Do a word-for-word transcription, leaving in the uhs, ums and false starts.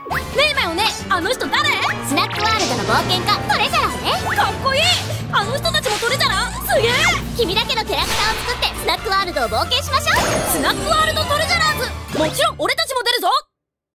ねえマヨね、あの人誰？ スナックワールドの冒険家トレジャラーね。 かっこいい。あの人たちもトレジャラ？すげえ。 君だけのキャラクターを作ってスナックワールドを冒険しましょう。 スナックワールドトレジャラーズ、もちろん俺たちも出るぞ。